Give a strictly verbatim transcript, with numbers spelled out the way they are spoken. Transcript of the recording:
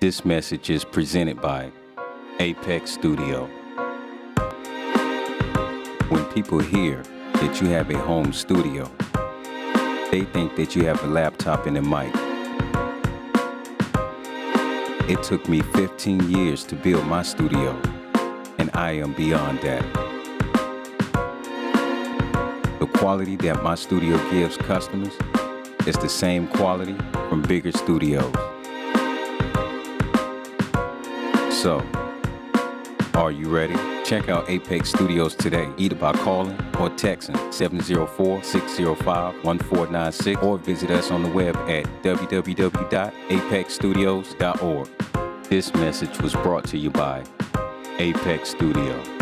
This message is presented by Apex Studio. When people hear that you have a home studio, they think that you have a laptop and a mic. It took me fifteen years to build my studio, and I am beyond that. The quality that my studio gives customers is the same quality from bigger studios. So, are you ready? Check out Apex Studios today, either by calling or texting seven zero four, six zero five, one four nine six or visit us on the web at w w w dot apex studios dot org. This message was brought to you by Apex Studio.